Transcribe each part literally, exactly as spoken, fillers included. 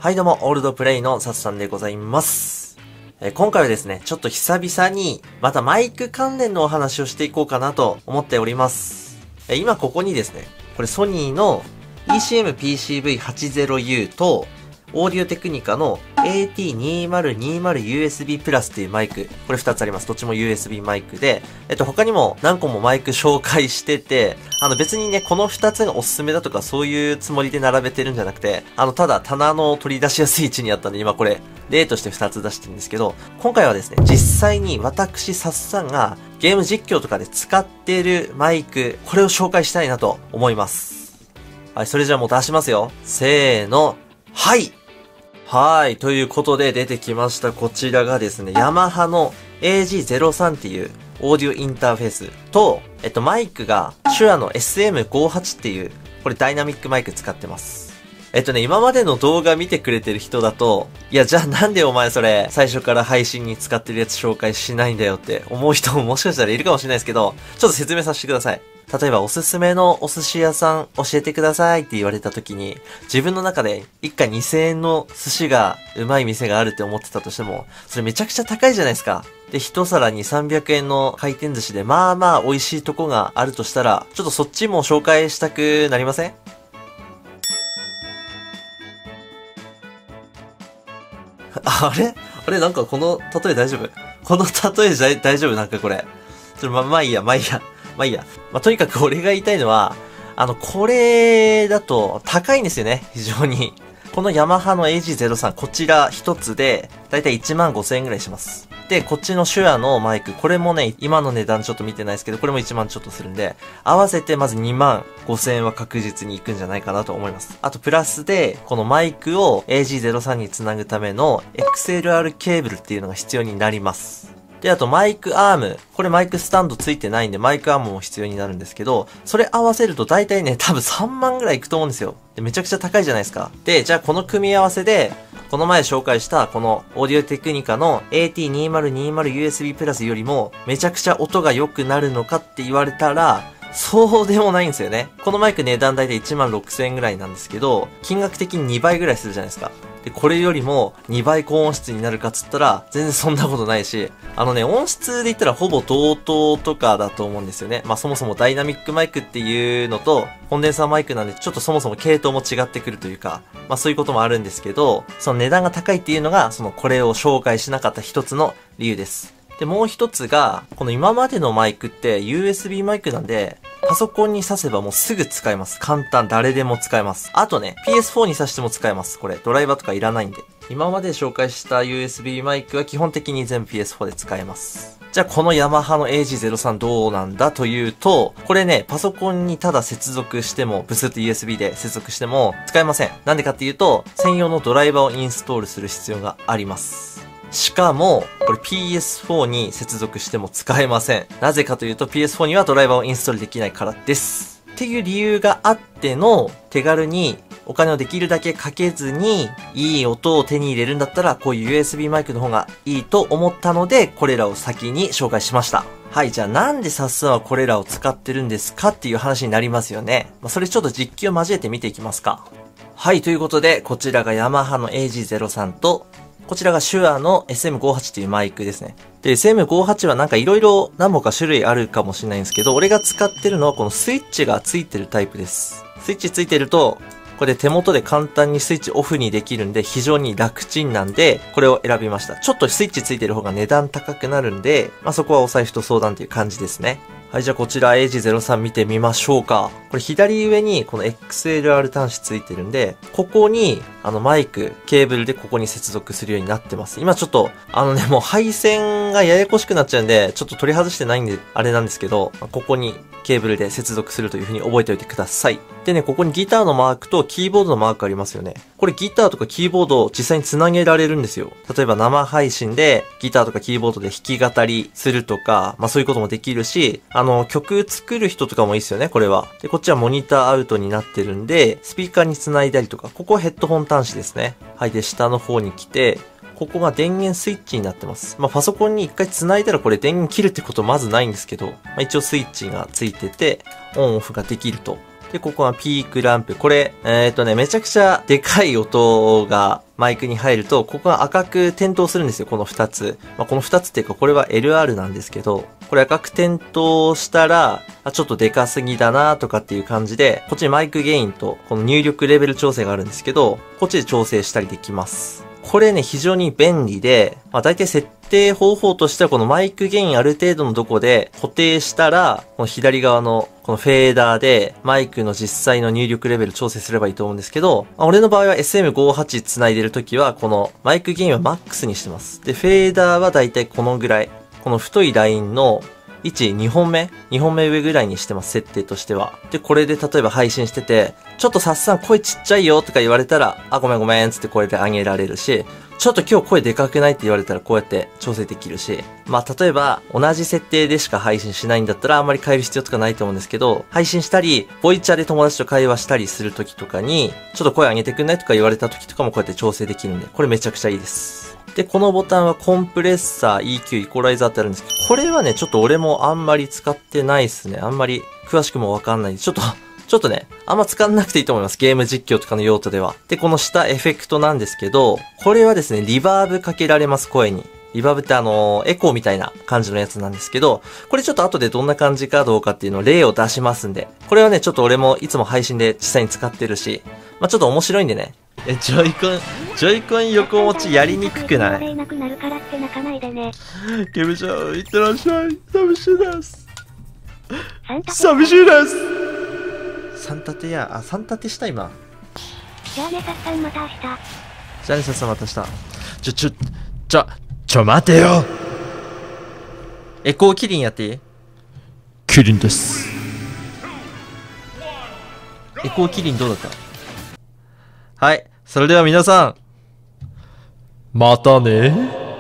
はいどうも、オールドプレイのサツさんでございます。えー、今回はですね、ちょっと久々に、またマイク関連のお話をしていこうかなと思っております。えー、今ここにですね、これソニーの イーシーエムピーシーブイはちじゅうユー と、オーディオテクニカの エーティーにせんにじゅうユーエスビー プラスっていうマイク。これふたつあります。どっちも ユーエスビー マイクで、えっと他にも何個もマイク紹介してて、あの別にね、このふたつがおすすめだとかそういうつもりで並べてるんじゃなくて、あのただ棚の取り出しやすい位置にあったんで今これ例としてふたつ出してるんですけど、今回はですね、実際に私サスさんがゲーム実況とかで使ってるマイク、これを紹介したいなと思います。はい、それじゃあもう出しますよ。せーの、はいはい。ということで出てきました。こちらがですね、ヤマハの エージーゼロさん っていうオーディオインターフェースと、えっと、マイクがシュアの エスエムごじゅうはち っていう、これダイナミックマイク使ってます。えっとね、今までの動画見てくれてる人だと、いや、じゃあなんでお前それ、最初から配信に使ってるやつ紹介しないんだよって思う人ももしかしたらいるかもしれないですけど、ちょっと説明させてください。例えばおすすめのお寿司屋さん教えてくださいって言われた時に、自分の中で一家にせんえんの寿司がうまい店があるって思ってたとしても、それめちゃくちゃ高いじゃないですか。で、一皿にさんびゃくえんの回転寿司でまあまあ美味しいとこがあるとしたら、ちょっとそっちも紹介したくなりません？あれあれなんかこの例え大丈夫？この例えじゃ大丈夫？なんかこれ。ちょっとま、まあいいや、まあいいや。まあいいや。まあとにかく俺が言いたいのは、あの、これだと高いんですよね。非常に。このヤマハの エージーゼロさん、こちら一つで、だいたいいちまんごせんえんぐらいします。で、こっちのシュアのマイク、これもね、今の値段ちょっと見てないですけど、これもいちまんちょっとするんで、合わせてまずにまんごせんえんは確実にいくんじゃないかなと思います。あと、プラスで、このマイクを エージーゼロさん につなぐための エックスエルアール ケーブルっていうのが必要になります。で、あとマイクアーム。これマイクスタンドついてないんで、マイクアームも必要になるんですけど、それ合わせると大体ね、多分さんまんぐらいいくと思うんですよ。で、めちゃくちゃ高いじゃないですか。で、じゃあこの組み合わせで、この前紹介したこのオーディオテクニカの エーティーにせんにじゅうユーエスビー プラスよりもめちゃくちゃ音が良くなるのかって言われたら、そうでもないんですよね。このマイク値段大体いちまんろくせんえんぐらいなんですけど、金額的ににばいぐらいするじゃないですか。で、これよりもにばい高音質になるかっつったら、全然そんなことないし、あのね、音質で言ったらほぼ同等とかだと思うんですよね。まあそもそもダイナミックマイクっていうのと、コンデンサーマイクなんで、ちょっとそもそも系統も違ってくるというか、まあそういうこともあるんですけど、その値段が高いっていうのが、そのこれを紹介しなかった一つの理由です。で、もう一つが、この今までのマイクって ユーエスビー マイクなんで、パソコンに挿せばもうすぐ使えます。簡単、誰でも使えます。あとね、ピーエスフォー に挿しても使えます。これ、ドライバーとかいらないんで。今まで紹介した ユーエスビー マイクは基本的に全部 ピーエスフォー で使えます。じゃあこのヤマハの エージーゼロさん どうなんだというと、これね、パソコンにただ接続しても、ブスッと ユーエスビー で接続しても使えません。なんでかっていうと、専用のドライバーをインストールする必要があります。しかも、これ ピーエスフォー に接続しても使えません。なぜかというと ピーエスフォー にはドライバーをインストールできないからです。っていう理由があっての手軽にお金をできるだけかけずにいい音を手に入れるんだったらこういう ユーエスビー マイクの方がいいと思ったのでこれらを先に紹介しました。はい、じゃあなんでサスはこれらを使ってるんですかっていう話になりますよね。まあ、それちょっと実機を交えて見ていきますか。はい、ということでこちらがヤマハの エージーゼロさん とこちらがシュアの エスエムごじゅうはち っていうマイクですね。で、エスエムごじゅうはち はなんか色々何本か種類あるかもしれないんですけど、俺が使ってるのはこのスイッチがついてるタイプです。スイッチついてると、これ手元で簡単にスイッチオフにできるんで非常に楽ちんなんで、これを選びました。ちょっとスイッチついてる方が値段高くなるんで、まあ、そこはお財布と相談っていう感じですね。はい、じゃあこちら エージーゼロさん 見てみましょうか。これ左上にこの エックスエルアール 端子ついてるんで、ここにあのマイク、ケーブルでここに接続するようになってます。今ちょっとあのね、もう配線がややこしくなっちゃうんで、ちょっと取り外してないんであれなんですけど、ここにケーブルで接続するという風に覚えておいてください。でね、ここにギターのマークとキーボードのマークありますよね。これギターとかキーボードを実際につなげられるんですよ。例えば生配信でギターとかキーボードで弾き語りするとか、まあそういうこともできるし、あの曲作る人とかもいいですよね、これは。で、こっちはモニターアウトになってるんで、スピーカーにつないだりとか、ここはヘッドホン端子ですね。はい、で、下の方に来て、ここが電源スイッチになってます。まあ、パソコンに一回繋いだらこれ電源切るってことまずないんですけど、まあ、一応スイッチがついてて、オンオフができると。で、ここはピークランプ。これ、えっとね、めちゃくちゃでかい音が、 マイクに入ると、ここが赤く点灯するんですよ、この二つ。まあ、この二つっていうか、これは エルアール なんですけど、これ赤く点灯したら、あ、ちょっとでかすぎだなとかっていう感じで、こっちにマイクゲインと、この入力レベル調整があるんですけど、こっちで調整したりできます。これね、非常に便利で、まあ大体設定方法としてはこのマイクゲインある程度のとこで固定したら、この左側のこのフェーダーでマイクの実際の入力レベル調整すればいいと思うんですけど、まあ、俺の場合は エスエムごじゅうはち 繋いでるときはこのマイクゲインはマックスにしてます。で、フェーダーは大体このぐらい。この太いラインのいち、にほんめ ?に 本目上ぐらいにしてます、設定としては。で、これで例えば配信してて、ちょっとさっさん声ちっちゃいよとか言われたら、あ、ごめんごめんつってこれで上げられるし、ちょっと今日声でかくないって言われたらこうやって調整できるし、まあ例えば同じ設定でしか配信しないんだったらあんまり変える必要とかないと思うんですけど、配信したり、ボイチャで友達と会話したりするときとかに、ちょっと声上げてくんないとか言われたときとかもこうやって調整できるんで、これめちゃくちゃいいです。で、このボタンはコンプレッサー、イーキュー、イコライザーってあるんですけど、これはね、ちょっと俺もあんまり使ってないですね。あんまり詳しくもわかんない。ちょっと、ちょっとね、あんま使わなくていいと思います。ゲーム実況とかの用途では。で、この下エフェクトなんですけど、これはですね、リバーブかけられます、声に。リバーブってあのー、エコーみたいな感じのやつなんですけど、これちょっと後でどんな感じかどうかっていうのを例を出しますんで、これはね、ちょっと俺もいつも配信で実際に使ってるし、まあちょっと面白いんでね。え、ジョイコン、ジョイコン横持ちやりにくくない？ なくなるからって泣かないでね。 ケムちゃん、いってらっしゃい。寂しいです。 寂しいです。 サンタテや、あ、サンタテした今。 じゃあね、さっさんまた明日。 じゃあね、さっさんまた明日。 ちょ、ちょ、ちょ、ちょ待てよ。 エコーキリンやっていい？ キリンです。 エコーキリンどうだった？はい。それでは皆さん。 またね。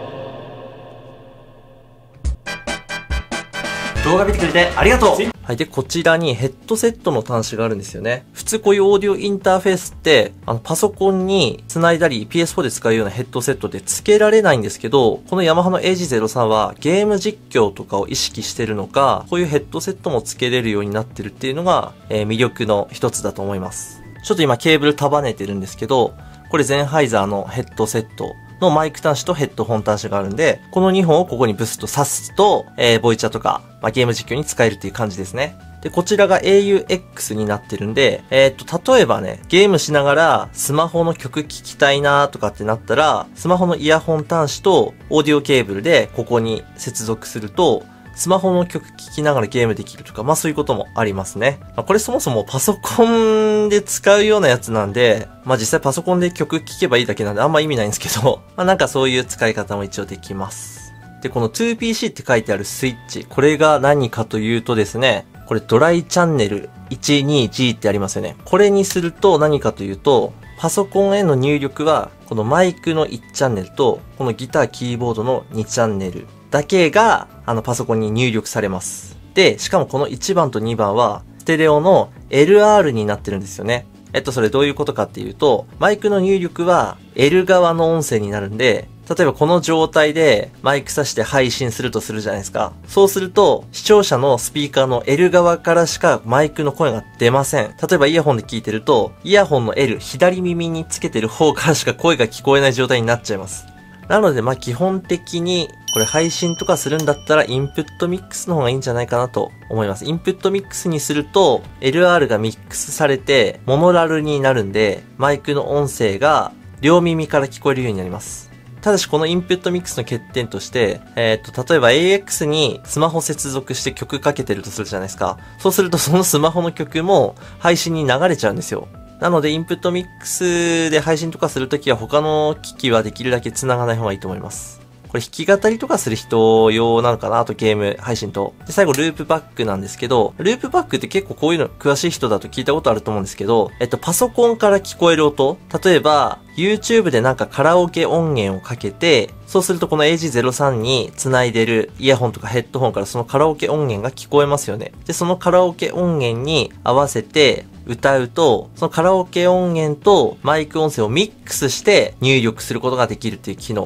動画見てくれてありがとう。はい。で、こちらにヘッドセットの端子があるんですよね。普通こういうオーディオインターフェースって、あの、パソコンに繋いだり ピーエスフォー で使うようなヘッドセットで付けられないんですけど、このヤマハの エージーゼロさん はゲーム実況とかを意識してるのか、こういうヘッドセットも付けれるようになってるっていうのが、えー、魅力の一つだと思います。ちょっと今ケーブル束ねてるんですけど、これゼンハイザーのヘッドセットのマイク端子とヘッドホン端子があるんで、このにほんをここにブスッと挿すと、えー、ボイチャとか、まあ、ゲーム実況に使えるっていう感じですね。で、こちらが エーユーエックス になってるんで、えー、っと、例えばね、ゲームしながらスマホの曲聴きたいなとかってなったら、スマホのイヤホン端子とオーディオケーブルでここに接続すると、スマホの曲聴きながらゲームできるとか、まあそういうこともありますね。まあ、これそもそもパソコンで使うようなやつなんで、まあ実際パソコンで曲聴けばいいだけなんであんま意味ないんですけど、まあなんかそういう使い方も一応できます。で、この ツーピーシー って書いてあるスイッチ、これが何かというとですね、これドライチャンネル いちにジー ってありますよね。これにすると何かというと、パソコンへの入力は、このマイクのいちチャンネルと、このギターキーボードのにチャンネルだけが、あのパソコンに入力されます。で、しかもこのいちばんとにばんは、ステレオの エルアール になってるんですよね。えっと、それどういうことかっていうと、マイクの入力は L 側の音声になるんで、例えばこの状態でマイク挿して配信するとするじゃないですか。そうすると、視聴者のスピーカーの L 側からしかマイクの声が出ません。例えばイヤホンで聞いてると、イヤホンの L、左耳につけてる方からしか声が聞こえない状態になっちゃいます。なので、まあ基本的に、これ配信とかするんだったらインプットミックスの方がいいんじゃないかなと思います。インプットミックスにすると エルアール がミックスされてモノラルになるんでマイクの音声が両耳から聞こえるようになります。ただしこのインプットミックスの欠点として、えっと、例えば エーエックス にスマホ接続して曲かけてるとするじゃないですか。そうするとそのスマホの曲も配信に流れちゃうんですよ。なのでインプットミックスで配信とかするときは他の機器はできるだけ繋がない方がいいと思います。これ弾き語りとかする人用なのかな、あとゲーム配信と。で、最後ループバックなんですけど、ループバックって結構こういうの詳しい人だと聞いたことあると思うんですけど、えっと、パソコンから聞こえる音、例えば、YouTube でなんかカラオケ音源をかけて、そうするとこの エージーゼロさん に繋いでるイヤホンとかヘッドホンからそのカラオケ音源が聞こえますよね。で、そのカラオケ音源に合わせて歌うと、そのカラオケ音源とマイク音声をミックスして入力することができるっていう機能。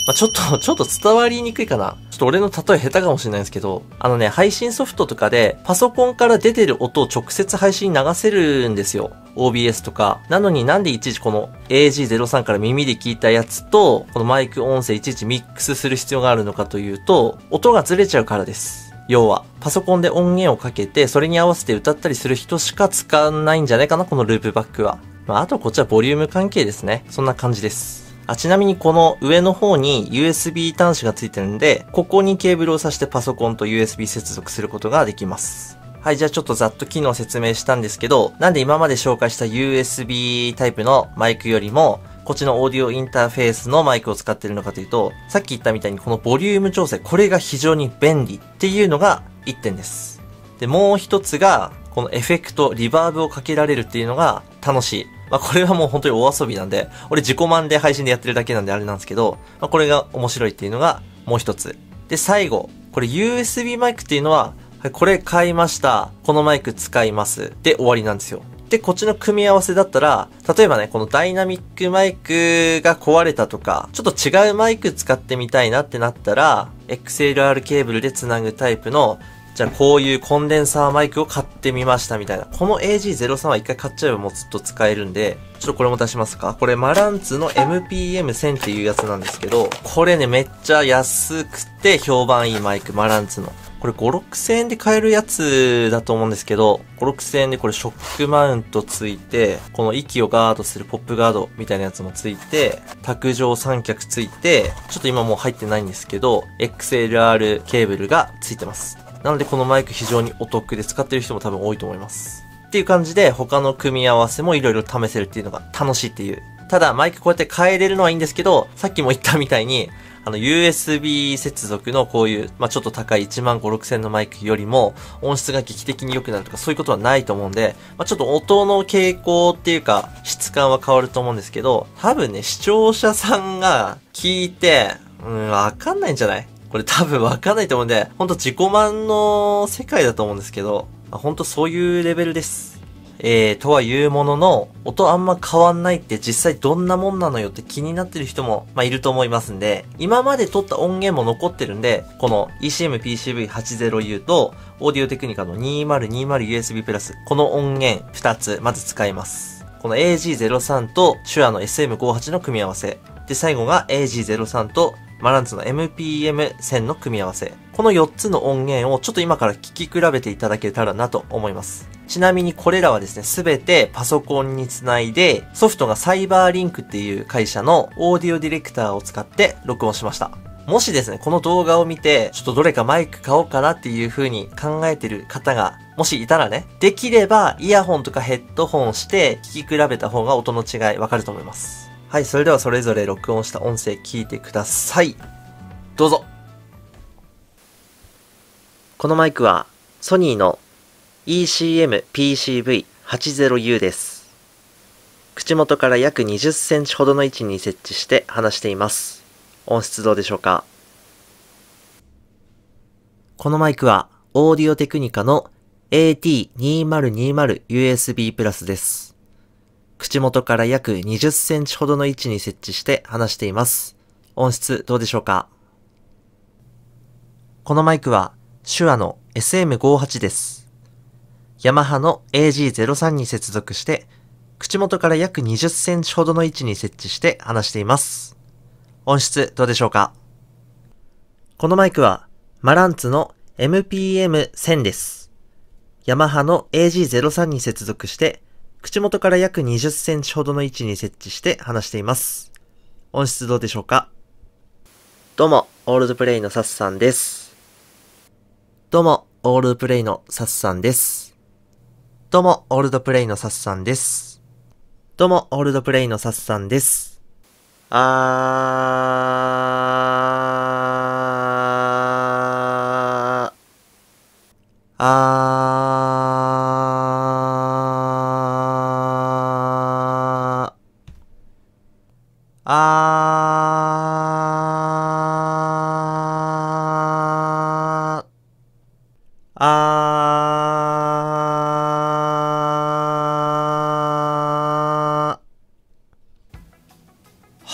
まあ、ちょっと、ちょっと伝わりにくいかな。ちょっと俺の例え下手かもしれないんですけど、あのね、配信ソフトとかで、パソコンから出てる音を直接配信に流せるんですよ。オービーエス とか。なのになんでいちいちこの エージーゼロさん から耳で聞いたやつと、このマイク音声いちいちミックスする必要があるのかというと、音がずれちゃうからです。要は、パソコンで音源をかけて、それに合わせて歌ったりする人しか使わないんじゃないかな、このループバックは。まあ、あとこっちはボリューム関係ですね。そんな感じです。あ、ちなみにこの上の方に ユーエスビー 端子がついてるんで、ここにケーブルを挿してパソコンと ユーエスビー 接続することができます。はい、じゃあちょっとざっと機能を説明したんですけど、なんで今まで紹介した ユーエスビー タイプのマイクよりも、こっちのオーディオインターフェースのマイクを使っているのかというと、さっき言ったみたいにこのボリューム調整、これが非常に便利っていうのがいってんです。で、もう一つが、このエフェクト、リバーブをかけられるっていうのが楽しい。まあこれはもう本当にお遊びなんで、俺自己満で配信でやってるだけなんであれなんですけど、まあこれが面白いっていうのがもう一つ。で、最後、これ ユーエスビー マイクっていうのは、はい、これ買いました。このマイク使います。で終わりなんですよ。で、こっちの組み合わせだったら、例えばね、このダイナミックマイクが壊れたとか、ちょっと違うマイク使ってみたいなってなったら、エックスエルアール ケーブルで繋ぐタイプの、じゃあこういうコンデンサーマイクを買ってみましたみたいな。この エージーゼロさん は一回買っちゃえばもうずっと使えるんで、ちょっとこれも出しますか。これマランツの エムピーエムせん っていうやつなんですけど、これねめっちゃ安くて評判いいマイク、マランツの。これご、ろくせんえんで買えるやつだと思うんですけど、ご、ろくせんえんでこれショックマウントついて、この息をガードするポップガードみたいなやつもついて、卓上三脚ついて、ちょっと今もう入ってないんですけど、エックスエルアール ケーブルがついてます。なのでこのマイク非常にお得で使ってる人も多分多いと思います。っていう感じで他の組み合わせもいろいろ試せるっていうのが楽しいっていう。ただマイクこうやって変えれるのはいいんですけど、さっきも言ったみたいに、あの ユーエスビー 接続のこういう、まあ、ちょっと高いいちまんご、ろくせんのマイクよりも音質が劇的に良くなるとかそういうことはないと思うんで、まあ、ちょっと音の傾向っていうか質感は変わると思うんですけど、多分ね、視聴者さんが聞いて、うん、わかんないんじゃない？これ多分わかんないと思うんで、ほんと自己満の世界だと思うんですけど、ほんとそういうレベルです。えー、とはいうものの、音あんま変わんないって実際どんなもんなのよって気になってる人も、まあ、いると思いますんで、今まで撮った音源も残ってるんで、この イーシーエムピーシーブイはちじゅうユー と、オーディオテクニカの にせんにじゅうユーエスビー プラス、この音源ふたつ、まず使います。この エージーゼロさん と手話の エスエムごじゅうはち の組み合わせ。で、最後が エージーゼロさん とマランツの エムピーエムせん の組み合わせ。このよっつの音源をちょっと今から聞き比べていただけたらなと思います。ちなみにこれらはですね、すべてパソコンにつないで、ソフトがサイバーリンクっていう会社のオーディオディレクターを使って録音しました。もしですね、この動画を見て、ちょっとどれかマイク買おうかなっていう風に考えてる方が、もしいたらね、できればイヤホンとかヘッドホンして聞き比べた方が音の違いわかると思います。はい、それではそれぞれ録音した音声聞いてください。どうぞ。このマイクはソニーの イーシーエムピーシーブイはちじゅうユー です。口元から約にじゅっセンチほどの位置に設置して話しています。音質どうでしょうか？このマイクはオーディオテクニカの エーティーにせんにじゅうユーエスビー プラスです。口元から約にじゅっセンチほどの位置に設置して話しています。音質どうでしょうか？このマイクは手話の エスエムごじゅうはち です。ヤマハの エージーゼロさん に接続して、口元から約にじゅっセンチほどの位置に設置して話しています。音質どうでしょうか？このマイクはマランツの エムピーエムせん です。ヤマハの エージーゼロさん に接続して、口元から約にじゅっセンチほどの位置に設置して話しています。音質どうでしょうか？どうも、オールドプレイのサスさんです。どうも、オールドプレイのサスさんです。どうも、オールドプレイのサスさんです。どうも、オールドプレイのサスさんです。あー、あー、あー、あー、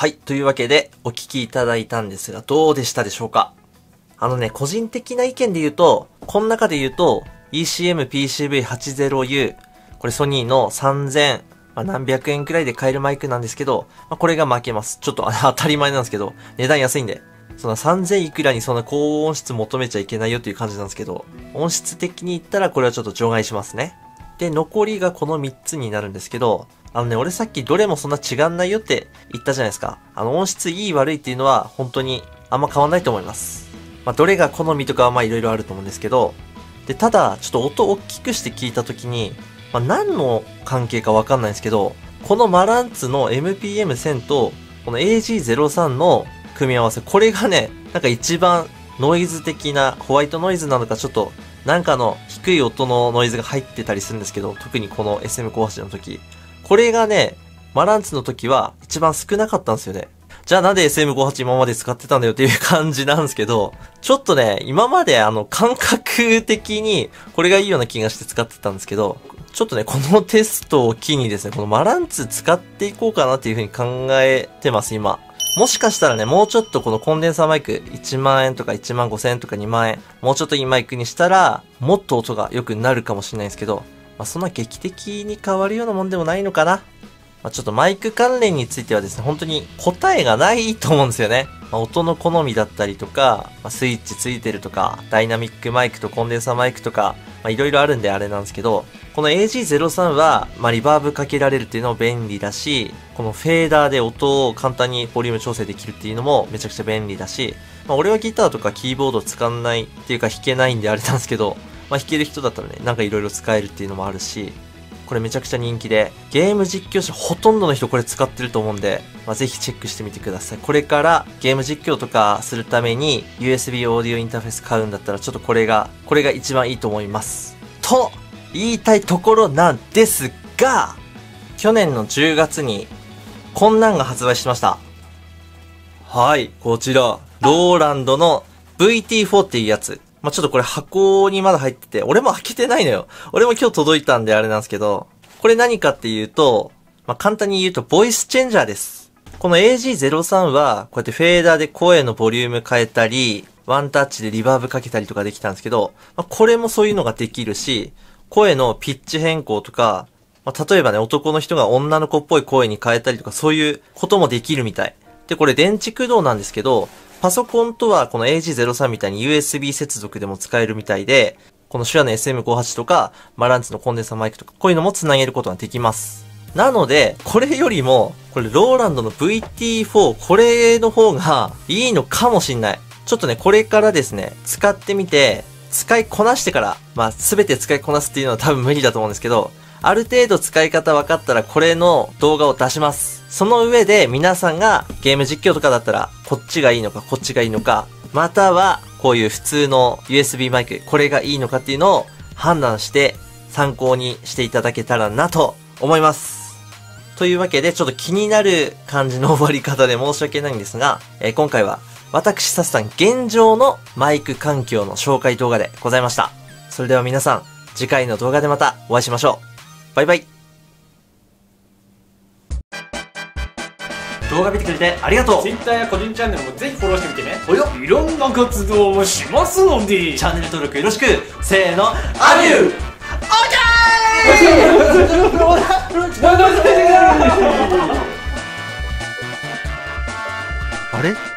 はい。というわけで、お聞きいただいたんですが、どうでしたでしょうか？あのね、個人的な意見で言うと、この中で言うと、イーシーエムピーシーブイはちじゅうユー、これソニーのさんぜん、まあ、何百円くらいで買えるマイクなんですけど、まあ、これが負けます。ちょっと当たり前なんですけど、値段安いんで。そのさんぜんいくらにそんな高音質求めちゃいけないよっていう感じなんですけど、音質的に言ったらこれはちょっと除外しますね。で、残りがこのみっつになるんですけど、あのね、俺さっきどれもそんな違んないよって言ったじゃないですか。あの音質いい悪いっていうのは本当にあんま変わんないと思います。まあ、どれが好みとかはまあいろいろあると思うんですけど、で、ただ、ちょっと音を大きくして聞いたときに、まあ、何の関係かわかんないんですけど、このマランツの エムピーエムせん と、この エージーゼロさん の組み合わせ、これがね、なんか一番ノイズ的な、ホワイトノイズなのかちょっと、なんかの低い音のノイズが入ってたりするんですけど、特にこの エスエムごじゅうはち の時。これがね、マランツの時は一番少なかったんですよね。じゃあなんで エスエムごじゅうはち 今まで使ってたんだよっていう感じなんですけど、ちょっとね、今まであの感覚的にこれがいいような気がして使ってたんですけど、ちょっとね、このテストを機にですね、このマランツ使っていこうかなっていう風に考えてます、今。もしかしたらね、もうちょっとこのコンデンサーマイクいちまんえんとかいちまんごせんえんとかにまんえん、もうちょっといいマイクにしたら、もっと音が良くなるかもしれないですけど、まあそんな劇的に変わるようなもんでもないのかな。まあ、ちょっとマイク関連についてはですね、本当に答えがないと思うんですよね。まあ、音の好みだったりとか、まあ、スイッチついてるとか、ダイナミックマイクとコンデンサーマイクとか、まあいろいろあるんであれなんですけど、この エージーゼロさん は、まあリバーブかけられるっていうのも便利だし、このフェーダーで音を簡単にボリューム調整できるっていうのもめちゃくちゃ便利だし、まあ俺はギターとかキーボード使わないっていうか弾けないんであれなんですけど、まあ弾ける人だったらね、なんかいろいろ使えるっていうのもあるし、これめちゃくちゃ人気で、ゲーム実況者ほとんどの人これ使ってると思うんで、まあ、ぜひチェックしてみてください。これからゲーム実況とかするために ユーエスビー オーディオインターフェース買うんだったらちょっとこれが、これが一番いいと思います。と言いたいところなんですが、去年のじゅうがつにこんなんが発売しました。はい、こちら、ローランドの ブイティーフォー っていうやつ。まあ、ちょっとこれ箱にまだ入ってて、俺も開けてないのよ。俺も今日届いたんであれなんですけど、これ何かっていうと、まあ、簡単に言うとボイスチェンジャーです。この エージーゼロさん は、こうやってフェーダーで声のボリューム変えたり、ワンタッチでリバーブかけたりとかできたんですけど、まあ、これもそういうのができるし、声のピッチ変更とか、まあ、例えばね、男の人が女の子っぽい声に変えたりとか、そういうこともできるみたい。で、これ電池駆動なんですけど、パソコンとはこの エージーゼロさん みたいに ユーエスビー 接続でも使えるみたいで、この手話の エスエムごじゅうはち とか、マランツのコンデンサーマイクとか、こういうのも繋げることができます。なので、これよりも、これローランドの ブイティーフォー、これの方がいいのかもしんない。ちょっとね、これからですね、使ってみて、使いこなしてから、まあ、すべて使いこなすっていうのは多分無理だと思うんですけど、ある程度使い方分かったらこれの動画を出します。その上で皆さんがゲーム実況とかだったらこっちがいいのかこっちがいいのか、またはこういう普通の ユーエスビー マイクこれがいいのかっていうのを判断して参考にしていただけたらなと思います。というわけでちょっと気になる感じの終わり方で申し訳ないんですが、えー、今回は私サスさん現状のマイク環境の紹介動画でございました。それでは皆さん次回の動画でまたお会いしましょう。バイバイ。動画見てくれてありがとう。 Twitter や個人チャンネルもぜひフォローしてみてね。 およ、 いろんな活動もしますのでチャンネル登録よろしく。せーの、アデュー。あれ